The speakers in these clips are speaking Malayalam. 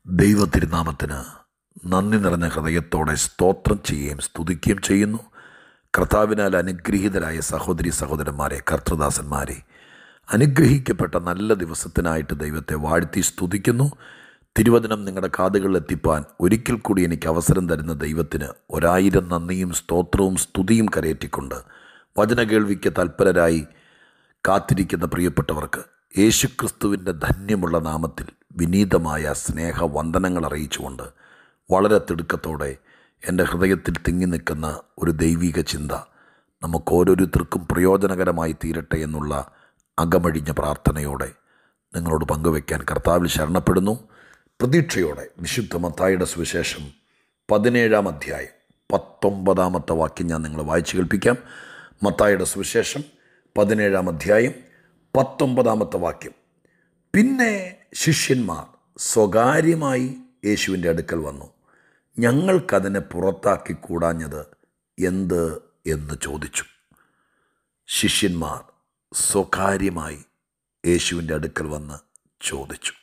ദൈവത്തിരുനാമത്തിന് നന്ദി നിറഞ്ഞ ഹൃദയത്തോടെ സ്തോത്രം ചെയ്യുകയും സ്തുതിക്കുകയും ചെയ്യുന്നു. കർത്താവിനാൽ അനുഗ്രഹീതരായ സഹോദരി സഹോദരന്മാരെ, കർത്തൃദാസന്മാരെ, അനുഗ്രഹിക്കപ്പെട്ട നല്ല ദിവസത്തിനായിട്ട് ദൈവത്തെ വാഴ്ത്തി സ്തുതിക്കുന്നു. തിരുവചനം നിങ്ങളുടെ കാതുകളിൽ എത്തിപ്പാൻ ഒരിക്കൽ കൂടി എനിക്ക് അവസരം തരുന്ന ദൈവത്തിന് 1000 നന്ദിയും സ്തോത്രവും സ്തുതിയും കരയേറ്റിക്കൊണ്ട് വചന കേൾവിക്ക് തൽപരരായി കാത്തിരിക്കുന്ന പ്രിയപ്പെട്ടവർക്ക് യേശുക്രിസ്തുവിൻ്റെ ധന്യമുള്ള നാമത്തിൽ വിനീതമായ സ്നേഹവന്ദനങ്ങൾ അറിയിച്ചുകൊണ്ട് വളരെ തിടുക്കത്തോടെ എൻ്റെ ഹൃദയത്തിൽ തിങ്ങി നിൽക്കുന്ന ഒരു ദൈവിക ചിന്ത നമുക്ക് ഓരോരുത്തർക്കും പ്രയോജനകരമായി തീരട്ടെ എന്നുള്ള അകമഴിഞ്ഞ പ്രാർത്ഥനയോടെ നിങ്ങളോട് പങ്കുവയ്ക്കാൻ കർത്താവിൽ ശരണപ്പെടുന്നു. പ്രതീക്ഷയോടെ വിശുദ്ധ മത്തായിയുടെ സുവിശേഷം 17-ാം അധ്യായം 19-ാമത്തെ വാക്യം ഞാൻ നിങ്ങളെ വായിച്ചു കേൾപ്പിക്കാം. മത്തായിയുടെ സുവിശേഷം 17-ാം അധ്യായം 19-ാമത്തെ വാക്യം. പിന്നെ ശിഷ്യന്മാർ സ്വകാര്യമായി യേശുവിൻ്റെ അടുക്കൽ വന്നു, ഞങ്ങൾക്കതിനെ പുറത്താക്കി കൂടാഞ്ഞത് എന്ത് എന്ന് ചോദിച്ചു. ശിഷ്യന്മാർ സ്വകാര്യമായി യേശുവിൻ്റെ അടുക്കൽ വന്ന് ചോദിച്ചു.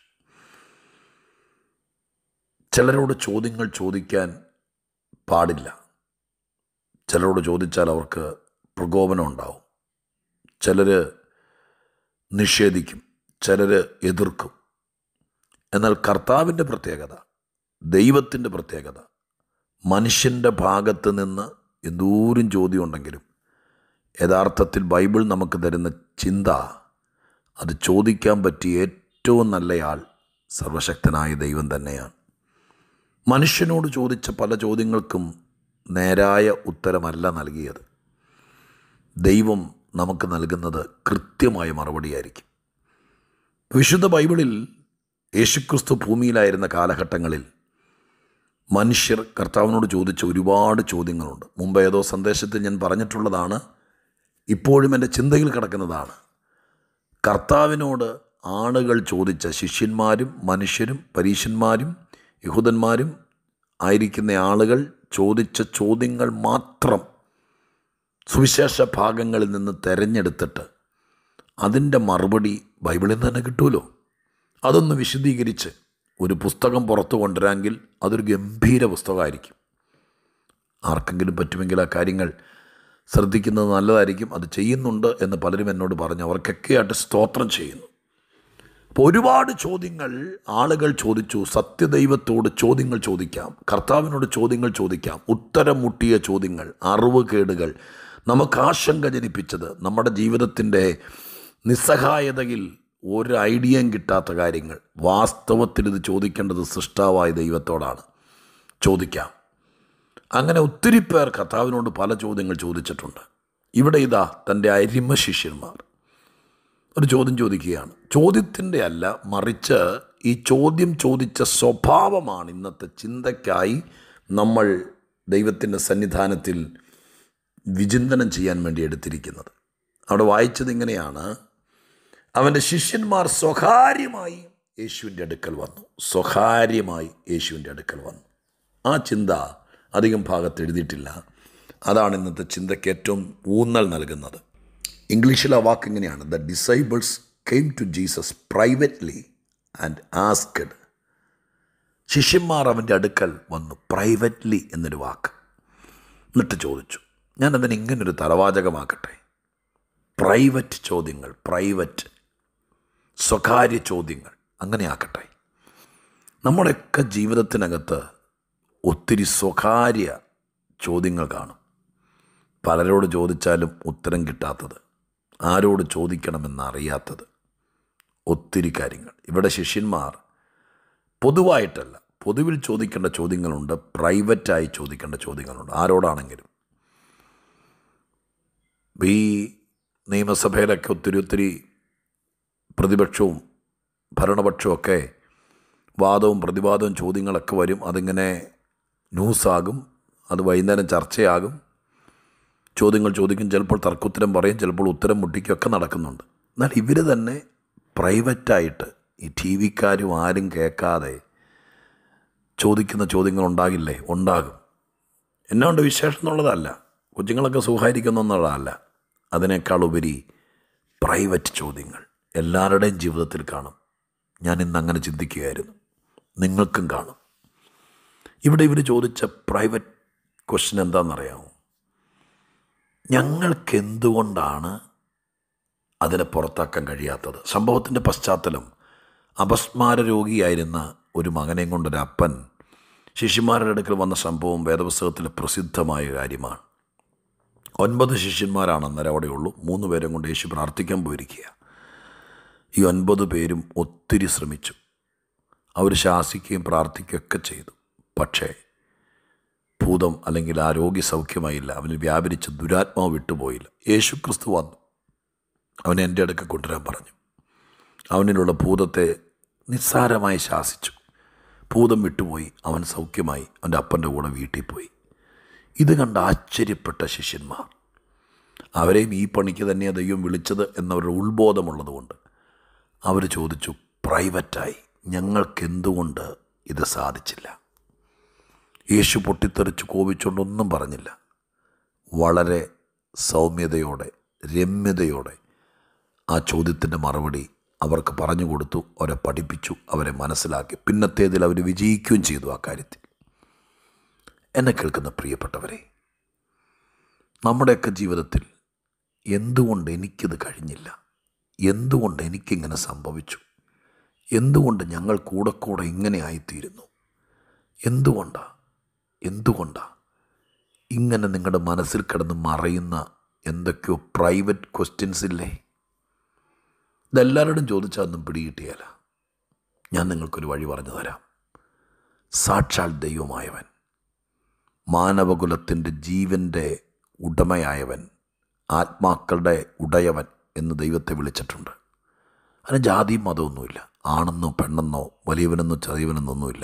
ചിലരോട് ചോദ്യങ്ങൾ ചോദിക്കാൻ പാടില്ല. ചിലരോട് ചോദിച്ചാൽ അവർക്ക് പ്രകോപനം ഉണ്ടാവും. ചിലർ നിഷേധിക്കും, ചിലർ എതിർക്കും. എന്നാൽ കർത്താവിൻ്റെ പ്രത്യേകത, ദൈവത്തിൻ്റെ പ്രത്യേകത, മനുഷ്യൻ്റെ ഭാഗത്ത് നിന്ന് എന്തോരം ചോദ്യം ഉണ്ടെങ്കിലും യഥാർത്ഥത്തിൽ ബൈബിൾ നമുക്ക് തരുന്ന ചിന്ത, അത് ചോദിക്കാൻ പറ്റിയ ഏറ്റവും നല്ലയാൾ സർവശക്തനായ ദൈവം തന്നെയാണ്. മനുഷ്യനോട് ചോദിച്ച പല ചോദ്യങ്ങൾക്കും നേരായ ഉത്തരമല്ല നൽകിയത്. ദൈവം നമുക്ക് നൽകുന്നത് കൃത്യമായ മറുപടിയായിരിക്കും. വിശുദ്ധ ബൈബിളിൽ യേശുക്രിസ്തു ഭൂമിയിലായിരുന്ന കാലഘട്ടങ്ങളിൽ മനുഷ്യർ കർത്താവിനോട് ചോദിച്ച ഒരുപാട് ചോദ്യങ്ങളുണ്ട്. മുമ്പ് ഏതോ സന്ദേശത്തിൽ ഞാൻ പറഞ്ഞിട്ടുള്ളതാണ്, ഇപ്പോഴും എൻ്റെ ചിന്തയിൽ കിടക്കുന്നതാണ്. കർത്താവിനോട് ആളുകൾ ചോദിച്ച, ശിഷ്യന്മാരും മനുഷ്യരും പരീശന്മാരും യഹൂദന്മാരും ആയിരിക്കുന്ന ആളുകൾ ചോദിച്ച ചോദ്യങ്ങൾ മാത്രം സുവിശേഷ ഭാഗങ്ങളിൽ നിന്ന് തിരഞ്ഞെടുത്തിട്ട് അതിൻ്റെ മറുപടി ബൈബിളിൽ നിന്ന് തന്നെ കിട്ടുമല്ലോ. അതൊന്ന് വിശദീകരിച്ച് ഒരു പുസ്തകം പുറത്തു കൊണ്ടുവരാമെങ്കിൽ അതൊരു ഗംഭീര പുസ്തകമായിരിക്കും. ആർക്കെങ്കിലും പറ്റുമെങ്കിൽ ആ കാര്യങ്ങൾ ശ്രദ്ധിക്കുന്നത് നല്ലതായിരിക്കും. അത് ചെയ്യുന്നുണ്ട് എന്ന് പലരും എന്നോട് പറഞ്ഞു. അവർക്കൊക്കെയായിട്ട് സ്തോത്രം ചെയ്യുന്നു. അപ്പോൾ ഒരുപാട് ചോദ്യങ്ങൾ ആളുകൾ ചോദിച്ചു. സത്യദൈവത്തോട് ചോദ്യങ്ങൾ ചോദിക്കാം, കർത്താവിനോട് ചോദ്യങ്ങൾ ചോദിക്കാം. ഉത്തരം മുട്ടിയ ചോദ്യങ്ങൾ, അറിവുകേടുകൾ, നമുക്ക് ആശങ്ക ജനിപ്പിച്ചത്, നമ്മുടെ ജീവിതത്തിൻ്റെ നിസ്സഹായതയിൽ ഒരു ഐഡിയയും കിട്ടാത്ത കാര്യങ്ങൾ. വാസ്തവത്തിൽ ഇത് ചോദിക്കേണ്ടത് സൃഷ്ടാവായ ദൈവത്തോടാണ്. ചോദിക്കാം. അങ്ങനെ ഒത്തിരി പേർ കർത്താവിനോട് പല ചോദ്യങ്ങൾ ചോദിച്ചിട്ടുണ്ട്. ഇവിടെ ഇതാ തൻ്റെ അരിമ ശിഷ്യന്മാർ ഒരു ചോദ്യം ചോദിക്കുകയാണ്. ചോദ്യത്തിൻ്റെ അല്ല, മറിച്ച് ഈ ചോദ്യം ചോദിച്ച സ്വഭാവമാണ് ഇന്നത്തെ ചിന്തയ്ക്കായി നമ്മൾ ദൈവത്തിൻ്റെ സന്നിധാനത്തിൽ വിചിന്തനം ചെയ്യാൻ വേണ്ടി എടുത്തിരിക്കുന്നത്. അവിടെ വായിച്ചത് ഇങ്ങനെയാണ്: അവൻ്റെ ശിഷ്യന്മാർ സ്വകാര്യമായി യേശുവിൻ്റെ അടുക്കൽ വന്നു. സ്വകാര്യമായി യേശുവിൻ്റെ അടുക്കൽ വന്നു. ആ ചിന്ത അധികം ഭാഗത്ത് എഴുതിയിട്ടില്ല. അതാണ് ഇന്നത്തെ ചിന്തയ്ക്ക് ഏറ്റവും ഊന്നൽ നൽകുന്നത്. ഇംഗ്ലീഷിൽ ആ വാക്ക് ഇങ്ങനെയാണ്: the disciples came to Jesus privately and asked. ശിഷ്യന്മാർ അവൻ്റെ അടുക്കൽ വന്നു. പ്രൈവറ്റ്ലി എന്നൊരു വാക്ക്. എന്നിട്ട് ചോദിച്ചു. ഞാനതിന് ഇങ്ങനൊരു തലവാചകമാക്കട്ടെ: പ്രൈവറ്റ് ചോദ്യങ്ങൾ, പ്രൈവറ്റ് സ്വകാര്യ ചോദ്യങ്ങൾ, അങ്ങനെ ആക്കട്ടെ. നമ്മുടെയൊക്കെ ജീവിതത്തിനകത്ത് ഒത്തിരി സ്വകാര്യ ചോദ്യങ്ങൾ കാണും. പലരോട് ചോദിച്ചാലും ഉത്തരം കിട്ടാത്തത്, ആരോട് ചോദിക്കണമെന്നറിയാത്തത്, ഒത്തിരി കാര്യങ്ങൾ. ഇവിടെ ശിഷ്യന്മാർ പൊതുവായിട്ടല്ല, പൊതുവിൽ ചോദിക്കേണ്ട ചോദ്യങ്ങളുണ്ട്, പ്രൈവറ്റായി ചോദിക്കേണ്ട ചോദ്യങ്ങളുണ്ട്. ആരോടാണെങ്കിലും. ഈ നിയമസഭയിലൊക്കെ ഒത്തിരി പ്രതിപക്ഷവും ഭരണപക്ഷവും ഒക്കെ വാദവും പ്രതിവാദവും ചോദ്യങ്ങളൊക്കെ വരും. അതിങ്ങനെ ന്യൂസാകും, അത് വൈകുന്നേരം ചർച്ചയാകും. ചോദ്യങ്ങൾ ചോദിക്കും, ചിലപ്പോൾ തർക്കുത്തരം പറയും, ചിലപ്പോൾ ഉത്തരം മുട്ടിക്കുകയൊക്കെ നടക്കുന്നുണ്ട്. എന്നാൽ ഇവർ തന്നെ പ്രൈവറ്റായിട്ട് ഈ ടി വിക്കാരും ആരും കേൾക്കാതെ ചോദിക്കുന്ന ചോദ്യങ്ങൾ ഉണ്ടാകില്ലേ? ഉണ്ടാകും. എന്നാണ്ട് വിശേഷം എന്നുള്ളതല്ല, കൊച്ചുങ്ങളൊക്കെ സുഖമായിരിക്കുന്നുള്ളതല്ല, അതിനേക്കാൾ ഉപരി പ്രൈവറ്റ് ചോദ്യങ്ങൾ എല്ലാവരുടെയും ജീവിതത്തിൽ കാണും. ഞാൻ ഇന്ന് അങ്ങനെ ചിന്തിക്കുകയായിരുന്നു. നിങ്ങൾക്കും കാണും. ഇവിടെ ഇവർ ചോദിച്ച പ്രൈവറ്റ് ക്വസ്റ്റ്യൻ എന്താണെന്നറിയാമോ? ഞങ്ങൾക്കെന്തുകൊണ്ടാണ് അതിനെ പുറത്താക്കാൻ കഴിയാത്തത്? സംഭവത്തിൻ്റെ പശ്ചാത്തലം, അപസ്മാര രോഗിയായിരുന്ന ഒരു മകനെയും കൊണ്ടൊരപ്പൻ ശിഷ്യന്മാരുടെ അടുക്കൽ വന്ന സംഭവം വേദപുസ്തകത്തിലെ പ്രസിദ്ധമായ കാര്യമാണ്. 9 ശിഷ്യന്മാരാണ് അന്നേരം അവിടെയുള്ളൂ. 3 പേരും കൊണ്ട് യേശു പ്രാർത്ഥിക്കാൻ പോയിരിക്കുക. ഈ 9 പേരും ഒത്തിരി ശ്രമിച്ചു. അവർ ശാസിക്കുകയും പ്രാർത്ഥിക്കുകയൊക്കെ ചെയ്തു. പക്ഷേ ഭൂതം അല്ലെങ്കിൽ ആ രോഗി സൗഖ്യമായില്ല. അവന് വ്യാപരിച്ച ദുരാത്മാവ് വിട്ടുപോയില്ല. യേശു ക്രിസ്തു വന്നു, അവനെ എൻ്റെ അടുക്കൽ കൊണ്ടുവരാൻ പറഞ്ഞു. അവനിലുള്ള ഭൂതത്തെ നിസ്സാരമായി ശാസിച്ചു. ഭൂതം വിട്ടുപോയി, അവൻ സൗഖ്യമായി, അവൻ്റെ അപ്പൻ്റെ കൂടെ വീട്ടിൽ പോയി. ഇത് കണ്ട് ആശ്ചര്യപ്പെട്ട ശിഷ്യന്മാർ, അവരെയും ഈ പണിക്ക് തന്നെയാണ് ദൈവം വിളിച്ചത് എന്നവരുടെ ഉത്ബോധമുള്ളതുകൊണ്ട് അവർ ചോദിച്ചു, പ്രൈവറ്റായി ഞങ്ങൾക്കെന്തുകൊണ്ട് ഇത് സാധിച്ചില്ല? യേശു പൊട്ടിത്തെറിച്ച് കോപിച്ചുകൊണ്ടൊന്നും പറഞ്ഞില്ല. വളരെ സൗമ്യതയോടെ, രമ്യതയോടെ ആ ചോദ്യത്തിൻ്റെ മറുപടി അവർക്ക് പറഞ്ഞു കൊടുത്തു, അവരെ പഠിപ്പിച്ചു, അവരെ മനസ്സിലാക്കി. പിന്നത്തേതിൽ അവർ വിജയിക്കുകയും ചെയ്തു ആ കാര്യത്തിൽ. എന്നെ കേൾക്കുന്ന പ്രിയപ്പെട്ടവരെ, നമ്മുടെയൊക്കെ ജീവിതത്തിൽ എന്തുകൊണ്ട് എനിക്കിത് കഴിഞ്ഞില്ല, എന്തുകൊണ്ട് എനിക്കിങ്ങനെ സംഭവിച്ചു, എന്തുകൊണ്ട് ഞങ്ങൾ കൂടെ കൂടെ ഇങ്ങനെ ആയിത്തീരുന്നു, എന്തുകൊണ്ടാ ഇങ്ങനെ നിങ്ങളുടെ മനസ്സിൽ കിടന്ന് മറയുന്ന എന്തൊക്കെയോ പ്രൈവറ്റ് ക്വസ്റ്റ്യൻസ് ഇല്ലേ? ഇതെല്ലാവരോടും ചോദിച്ചാൽ ഒന്നും പിടികിട്ടിയല്ല. ഞാൻ നിങ്ങൾക്കൊരു വഴി പറഞ്ഞു തരാം. സാക്ഷാൽ ദൈവമായവൻ, മാനവകുലത്തിൻ്റെ ജീവൻ്റെ ഉടമയായവൻ, ആത്മാക്കളുടെ ഉടയവൻ എന്ന് ദൈവത്തെ വിളിച്ചിട്ടുണ്ട്. അതിന് ജാതിയും മതമൊന്നുമില്ല, ആണെന്നോ പെണ്ണെന്നോ വലിയവനെന്നോ ചെറിയവനെന്നൊന്നുമില്ല.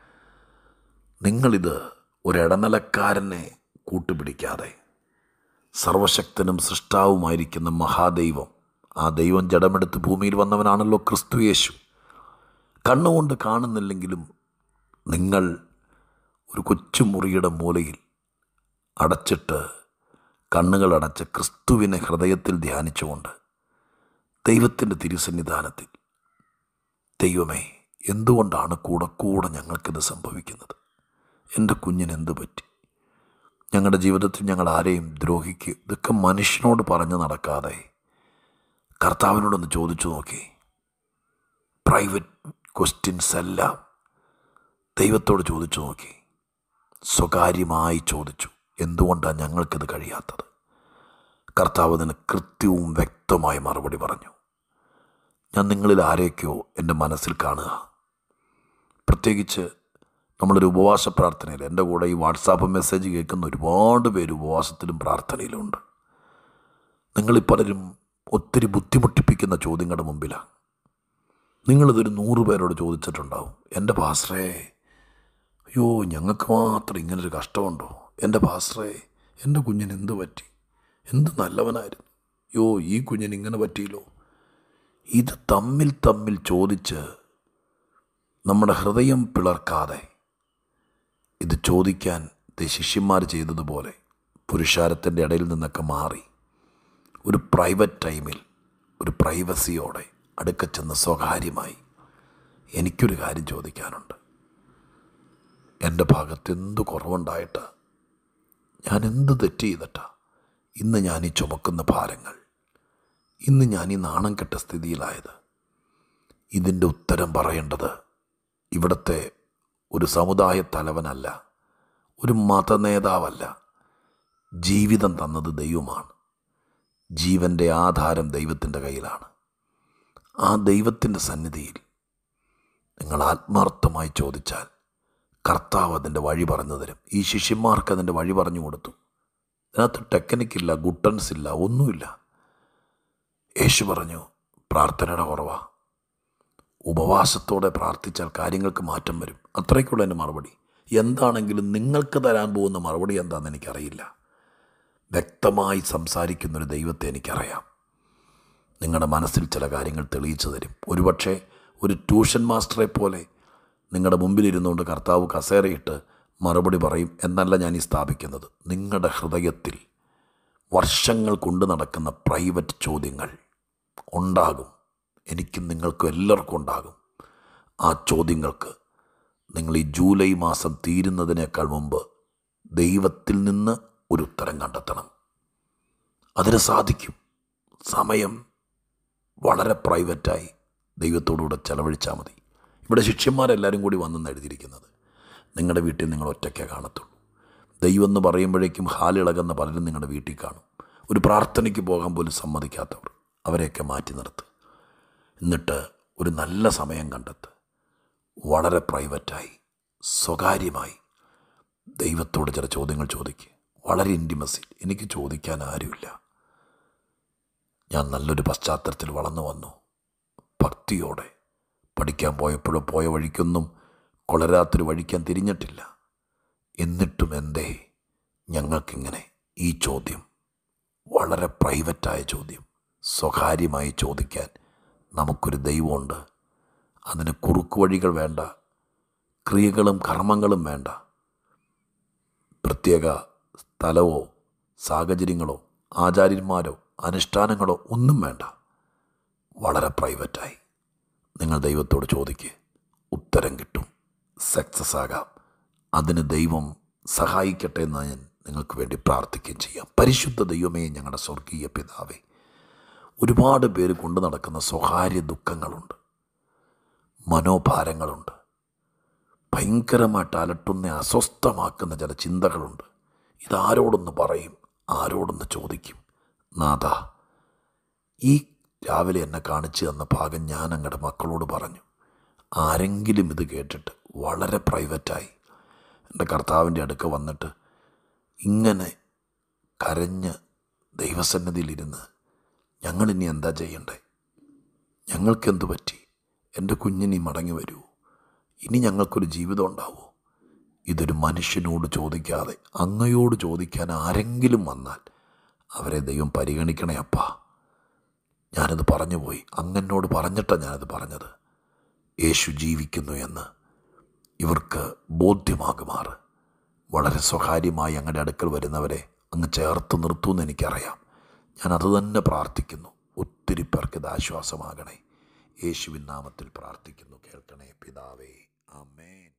നിങ്ങളിത് ഒരിടനിലക്കാരനെ കൂട്ടുപിടിക്കാതെ സർവശക്തനും സൃഷ്ടാവുമായിരിക്കുന്ന മഹാദൈവം, ആ ദൈവം ജഡമെടുത്ത് ഭൂമിയിൽ വന്നവനാണല്ലോ ക്രിസ്തു യേശു. കണ്ണുകൊണ്ട് കാണുന്നില്ലെങ്കിലും നിങ്ങൾ ഒരു കൊച്ചുമുറിയുടെ മൂലയിൽ അടച്ചിട്ട് കണ്ണുകളടച്ച് ക്രിസ്തുവിനെ ഹൃദയത്തിൽ ധ്യാനിച്ചുകൊണ്ട് ദൈവത്തിൻ്റെ തിരുസന്നിധാനത്തിൽ, ദൈവമേ, എന്തുകൊണ്ടാണ് കൂടെ കൂടെ ഞങ്ങൾക്കിത് സംഭവിക്കുന്നത്? എൻ്റെ കുഞ്ഞിന് എന്ത് പറ്റി? ഞങ്ങളുടെ ജീവിതത്തിൽ ഞങ്ങൾ ആരെയും ദ്രോഹിക്കുക? ഇതൊക്കെ മനുഷ്യനോട് പറഞ്ഞു നടക്കാതെ കർത്താവിനോടൊന്ന് ചോദിച്ചു നോക്കി. പ്രൈവറ്റ് ക്വസ്റ്റ്യൻസ് എല്ലാം ദൈവത്തോട് ചോദിച്ചു നോക്കി. സ്വകാര്യമായി ചോദിച്ചു, എന്തുകൊണ്ടാണ് ഞങ്ങൾക്കിത് കഴിയാത്തത്? കർത്താവ് അതിന് കൃത്യവും വ്യക്തമായ മറുപടി പറഞ്ഞു. ഞാൻ നിങ്ങളിൽ ആരെയൊക്കെയോ എൻ്റെ മനസ്സിൽ കാണുക. പ്രത്യേകിച്ച് നമ്മളൊരു ഉപവാസ പ്രാർത്ഥനയിൽ, എൻ്റെ കൂടെ ഈ വാട്സാപ്പ് മെസ്സേജ് കേൾക്കുന്ന ഒരുപാട് പേര് ഉപവാസത്തിലും പ്രാർത്ഥനയിലുമുണ്ട്. നിങ്ങളിൽ പലരും ഒത്തിരി ബുദ്ധിമുട്ടിപ്പിക്കുന്ന ചോദ്യങ്ങളുടെ മുമ്പിലാണ്. നിങ്ങളിതൊരു 100 പേരോട് ചോദിച്ചിട്ടുണ്ടാവും. എൻ്റെ പാസ്റ്ററേ, അയ്യോ ഞങ്ങൾക്ക് മാത്രം ഇങ്ങനൊരു കഷ്ടമുണ്ടോ? എൻ്റെ പാസ്റ്ററേ, എൻ്റെ കുഞ്ഞിന് എന്ത് പറ്റി? എന്ത് നല്ലവനായിരുന്നു, അയ്യോ ഈ കുഞ്ഞിന് ഇങ്ങനെ പറ്റിയല്ലോ. ഇത് തമ്മിൽ ചോദിച്ച് നമ്മുടെ ഹൃദയം പിളർക്കാതെ ഇത് ചോദിക്കാൻ ശിഷ്യന്മാർ ചെയ്തതുപോലെ പുരുഷാരത്തിൻ്റെ ഇടയിൽ നിന്നൊക്കെ മാറി ഒരു പ്രൈവറ്റ് ടൈമിൽ, ഒരു പ്രൈവസിയോടെ അടുക്ക ചെന്ന് സ്വകാര്യമായി, എനിക്കൊരു കാര്യം ചോദിക്കാനുണ്ട്. എൻ്റെ ഭാഗത്ത് എന്ത് കുറവുണ്ടായിട്ടാ, ഞാൻ എന്ത് തെറ്റ് ചെയ്തിട്ടാ ഇന്ന് ഞാൻ ഈ ചുമക്കുന്ന ഭാരങ്ങൾ, ഇന്ന് ഞാൻ ഈ നാണം കെട്ട സ്ഥിതിയിലായത്? ഇതിൻ്റെ ഉത്തരം പറയേണ്ടത് ഇവിടുത്തെ ഒരു സമുദായ തലവനല്ല, ഒരു മതനേതാവല്ല. ജീവിതം തന്നത് ദൈവമാണ്. ജീവൻ്റെ ആധാരം ദൈവത്തിൻ്റെ കയ്യിലാണ്. ആ ദൈവത്തിൻ്റെ സന്നിധിയിൽ നിങ്ങൾ ആത്മാർത്ഥമായി ചോദിച്ചാൽ കർത്താവ് അതിൻ്റെ വഴി പറഞ്ഞു തരും. ഈ ശിഷ്യന്മാർക്ക് അതിൻ്റെ വഴി പറഞ്ഞു കൊടുത്തു. അതിനകത്ത് ടെക്നിക്കില്ല, ഗുട്ടൻസ് ഇല്ല, ഒന്നുമില്ല. യേശു പറഞ്ഞു, പ്രാർത്ഥനയുടെ കുറവാ, ഉപവാസത്തോടെ പ്രാർത്ഥിച്ചാൽ കാര്യങ്ങൾക്ക് മാറ്റം വരും. അത്രയ്ക്കുള്ള എൻ്റെ മറുപടി. എന്താണെങ്കിലും നിങ്ങൾക്ക് തരാൻ പോകുന്ന മറുപടി എന്താണെന്ന് എനിക്കറിയില്ല. വ്യക്തമായി സംസാരിക്കുന്നൊരു ദൈവത്തെ എനിക്കറിയാം. നിങ്ങളുടെ മനസ്സിൽ ചില കാര്യങ്ങൾ തെളിയിച്ചു തരും. ഒരുപക്ഷെ ഒരു ട്യൂഷൻ മാസ്റ്ററെ പോലെ നിങ്ങളുടെ മുമ്പിലിരുന്നുകൊണ്ട് കർത്താവ് കസേരയിട്ട് മറുപടി പറയും എന്നല്ല ഞാൻ ഈ സ്ഥാപിക്കുന്നത്. നിങ്ങളുടെ ഹൃദയത്തിൽ വർഷങ്ങൾ കൊണ്ട് നടക്കുന്ന പ്രൈവറ്റ് ചോദ്യങ്ങൾ ഉണ്ടാകും. എനിക്കും നിങ്ങൾക്കും എല്ലാവർക്കും ഉണ്ടാകും. ആ ചോദ്യങ്ങൾക്ക് നിങ്ങൾ ഈ ജൂലൈ മാസം തീരുന്നതിനേക്കാൾ മുമ്പ് ദൈവത്തിൽ നിന്ന് ഒരു ഉത്തരം കണ്ടെത്തണം. അതിന് സാധിക്കും. സമയം വളരെ പ്രൈവറ്റായി ദൈവത്തോടുകൂടെ ചെലവഴിച്ചാൽ മതി. ഇവിടെ ശിഷ്യന്മാരെല്ലാവരും കൂടി വന്നെന്ന് എഴുതിയിരിക്കുന്നത്. നിങ്ങളുടെ വീട്ടിൽ നിങ്ങൾ ഒറ്റയ്ക്കേ കാണത്തുള്ളൂ. ദൈവം എന്ന് പറയുമ്പോഴേക്കും ഹാലിളകുന്ന പലരും നിങ്ങളുടെ വീട്ടിൽ കാണും. ഒരു പ്രാർത്ഥനയ്ക്ക് പോകാൻ പോലും സമ്മതിക്കാത്തവർ, അവരെയൊക്കെ മാറ്റി നിർത്ത്. എന്നിട്ട് ഒരു നല്ല സമയം കണ്ടെത്ത്. വളരെ പ്രൈവറ്റായി, സ്വകാര്യമായി ദൈവത്തോട് ചില ചോദ്യങ്ങൾ ചോദിക്കുക. വളരെ ഇൻറ്റിമസി. എനിക്ക് ചോദിക്കാൻ ആരുമില്ല. ഞാൻ നല്ലൊരു പശ്ചാത്തലത്തിൽ വളർന്നു വന്നു. ഭക്തിയോടെ പഠിക്കാൻ പോയപ്പോഴോ പോയ വഴിക്കൊന്നും കൊളരാത്തൊരു വഴിക്കാൻ തിരിഞ്ഞിട്ടില്ല. എന്നിട്ടും എന്തേ ഞങ്ങൾക്കിങ്ങനെ ഈ ചോദ്യം, വളരെ പ്രൈവറ്റായ ചോദ്യം, സ്വകാര്യമായി ചോദിക്കാൻ നമുക്കൊരു ദൈവമുണ്ട്. അതിന് കുറുക്കു വഴികൾ വേണ്ട, ക്രിയകളും കർമ്മങ്ങളും വേണ്ട, പ്രത്യേക സ്ഥലമോ സാഹചര്യങ്ങളോ ആചാര്യന്മാരോ അനുഷ്ഠാനങ്ങളോ ഒന്നും വേണ്ട. വളരെ പ്രൈവറ്റായി നിങ്ങൾ ദൈവത്തോട് ചോദിക്കുക. ഉത്തരം കിട്ടും. സക്സസ് ആകാം. അതിന് ദൈവം സഹായിക്കട്ടെ എന്ന് ഞാൻ നിങ്ങൾക്ക് വേണ്ടി പ്രാർത്ഥിക്കുകയും ചെയ്യാം. പരിശുദ്ധ ദൈവമേ, ഞങ്ങളുടെ സ്വർഗീയ പിതാവേ, ഒരുപാട് പേര് കൊണ്ടു നടക്കുന്ന സ്വകാര്യ ദുഃഖങ്ങളുണ്ട്, മനോഭാരങ്ങളുണ്ട്, ഭയങ്കരമായിട്ട് അലട്ടുന്ന അസ്വസ്ഥമാക്കുന്ന ചില ചിന്തകളുണ്ട്. ഇതാരോടൊന്ന് പറയും, ആരോടൊന്ന് ചോദിക്കും? നാഥ, ഈ രാവിലെ എന്നെ കാണിച്ചു തന്ന ഭാഗം ഞാൻ അങ്ങയുടെ മക്കളോട് പറഞ്ഞു. ആരെങ്കിലും ഇത് കേട്ടിട്ട് വളരെ പ്രൈവറ്റായി എൻ്റെ കർത്താവിൻ്റെ അടുക്ക വന്നിട്ട് ഇങ്ങനെ കരഞ്ഞ് ദൈവസന്നിധിയിലിരുന്ന്, ഞങ്ങളിനി എന്താ ചെയ്യണ്ടേ, ഞങ്ങൾക്കെന്തു പറ്റി, എൻ്റെ കുഞ്ഞിനി മടങ്ങി വരൂ, ഇനി ഞങ്ങൾക്കൊരു ജീവിതം ഉണ്ടാവുമോ, ഇതൊരു മനുഷ്യനോട് ചോദിക്കാതെ അങ്ങയോട് ചോദിക്കാൻ ആരെങ്കിലും വന്നാൽ അവരെ ദൈവം പരിഗണിക്കണേ അപ്പാ. ഞാനത് പറഞ്ഞു പോയി, അങ്ങനോട് പറഞ്ഞിട്ടാണ് ഞാനത് പറഞ്ഞത്. യേശു ജീവിക്കുന്നു എന്ന് ഇവർക്ക് ബോധ്യമാകുമാറ് വളരെ സ്വകാര്യമായി അങ്ങയുടെ അടുക്കൽ വരുന്നവരെ അങ്ങ് ചേർത്ത് നിർത്തുമെന്ന് എനിക്കറിയാം. ഞാനത് തന്നെ പ്രാർത്ഥിക്കുന്നു. ഒത്തിരി പേർക്ക് ഇത് ആശ്വാസമാകണേ. യേശുവിൻ നാമത്തിൽ പ്രാർത്ഥിക്കുന്നു. കേൾക്കണേ പിതാവേ. ആമേൻ.